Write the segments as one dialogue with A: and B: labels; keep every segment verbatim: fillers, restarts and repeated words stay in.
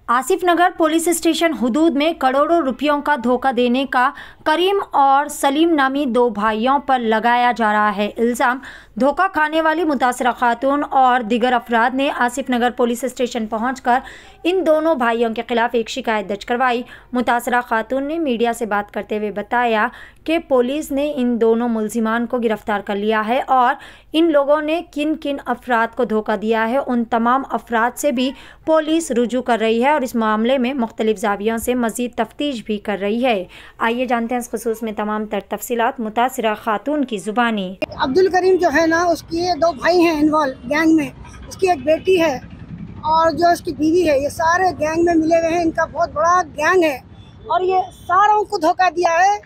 A: Asif Nagar police station हुदूद में करोड़ों रुपयों का धोखा देने का करीम और सलीम नामी दो भाइयों पर लगाया जा रहा है इल्ज़ाम। धोखा खाने वाली मुतासरा खातून और दिगर अफराद ने आसिफ नगर पुलिस स्टेशन पहुंचकर इन दोनों भाइयों के खिलाफ एक शिकायत दर्ज करवाई। मुतासरा खातून ने मीडिया से बात करते हुए बताया कि पुलिस ने इन दोनों मुल्जिमान को गिरफ्तार कर लिया है और इन लोगों ने किन किन अफराद को धोखा दिया है उन तमाम अफराद से भी पुलिस रुजू कर रही है और इस मामले में मुख्तलिफ ज़ावियों से मज़ीद तफ्तीश भी कर रही है। आइए जानते हैं इस खुसूस में तमाम तर तफसीलात मुतासरा खातून की ज़ुबानी।
B: अब्दुल करीम जो है ना, उसकी दो भाई हैं इन्वॉल्व गैंग में, उसकी एक बेटी है और जो उसकी बीवी है, ये सारे गैंग में मिले हुए हैं। इनका बहुत बड़ा गैंग है और ये सारों को धोखा दिया है।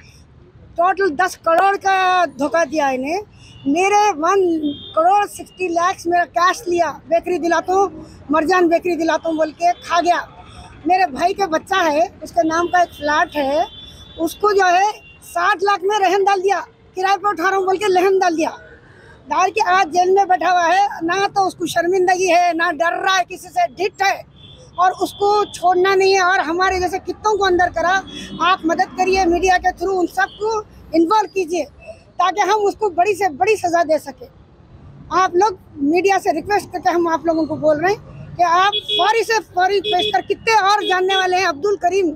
B: टोटल दस करोड़ का धोखा दिया इन्हें। मेरे वन करोड़ सिक्सटी लैक्स मेरा कैश लिया, बेकरी दिलाता हूँ, मरजान बेकरी दिलाता हूँ बोल के खा गया। मेरे भाई का बच्चा है, उसके नाम का एक फ्लैट है, उसको जो है साठ लाख में रहन डाल दिया, किराए पर उठा रहा हूँ बोल के रहन डाल दिया। डाल के आज जेल में बैठा हुआ है। ना तो उसको शर्मिंदगी है, ना डर रहा है किसी से, ढिठ है और उसको छोड़ना नहीं है। और हमारे जैसे कितनों को अंदर करा, आप मदद करिए मीडिया के थ्रू, उन सबको इन्वॉल्व कीजिए ताकि हम उसको बड़ी से बड़ी सज़ा दे सके। आप लोग मीडिया से रिक्वेस्ट करके हम आप लोगों को बोल रहे हैं कि आप फौरी से फौरी पेश कर, कितने और जानने वाले हैं, अब्दुल करीम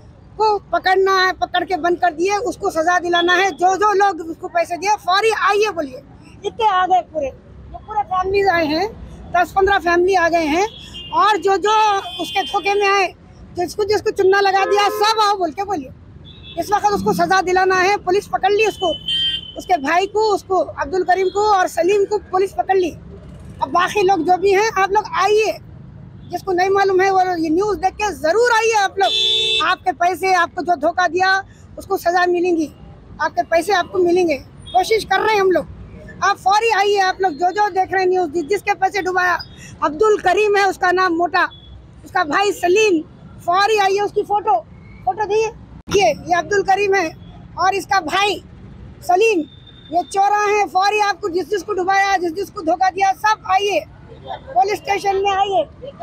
B: को पकड़ना है, पकड़ के बंद कर दिए, उसको सज़ा दिलाना है। जो जो लोग उसको पैसे दिए फौरी आइए बोलिए। इतने आ गए, पूरे जो पूरे फैमिलीज आए हैं, दस पंद्रह फैमिली आ गए हैं और जो जो उसके धोखे में आए, जिसको जिसको चुन्ना लगा दिया, सब आओ बोल के बोलिए। इस वक्त उसको सज़ा दिलाना है। पुलिस पकड़ ली उसको, उसके भाई को, उसको अब्दुल करीम को और सलीम को पुलिस पकड़ ली। अब बाकी लोग जो भी हैं, आप लोग आइए, जिसको नहीं मालूम है वो ये न्यूज़ देख के ज़रूर आइए आप लोग। आपके पैसे, आपको जो धोखा दिया उसको सज़ा मिलेंगी, आपके पैसे आपको मिलेंगे। कोशिश कर रहे हैं हम लोग, आप फौरी आइए। आप लोग जो जो देख रहे हैं न्यूज़, जिस जिसके पैसे डुबाया, अब्दुल करीम है उसका नाम मोटा, उसका भाई सलीम, फौरी आइए। उसकी फ़ोटो फोटो दिए, ये अब्दुल करीम है और इसका भाई सलीम, ये चोरा है। फौरी आपको जिस जिसको डुबाया, जिस जिसको धोखा दिया, सब आइए पुलिस स्टेशन में आइए।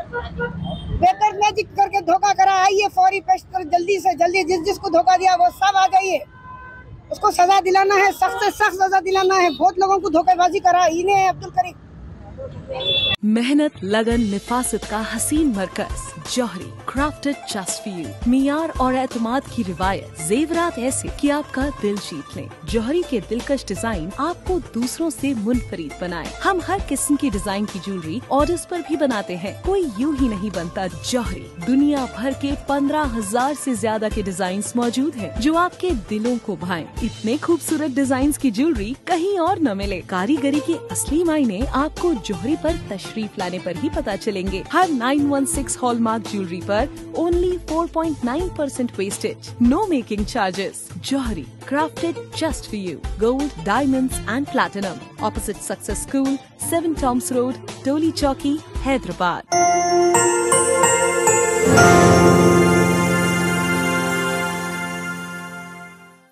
B: बेकर मैजिक करके धोखा करा, आइए फौरी पेश कर, जल्दी से जल्दी। जिस जिसको धोखा दिया वो सब आ जाइए। उसको सजा दिलाना है, सख्त से सख्त सजा दिलाना है। बहुत लोगों को धोखेबाजी करा, इन्हें है अब्दुल करीम।
C: मेहनत, लगन, निफासत का हसीन मरकज Jauhari, crafted just for you. मियार और एतमाद की रिवायत, जेवरात ऐसे कि आपका दिल जीत ले। जौहरी के दिलकश डिजाइन आपको दूसरों से मुनफरिद बनाए। हम हर किस्म की डिजाइन की ज्वेलरी ऑर्डर्स पर भी बनाते हैं, कोई यूं ही नहीं बनता। जौहरी दुनिया भर के पंद्रह हजार से ज्यादा के डिजाइन मौजूद हैं जो आपके दिलों को भाएं। इतने खूबसूरत डिजाइन की ज्वेलरी कहीं और न मिले। कारीगरी के असली मायने आपको जौहरी पर तशरीफ लाने पर ही पता चलेंगे। हर nine one six hallmark jewellery पर only four point nine percent wastage, no making charges. Jauhari, crafted just for you. Gold, diamonds and platinum. Opposite Success School, seven Toms Road, Toli Chowki, Hyderabad.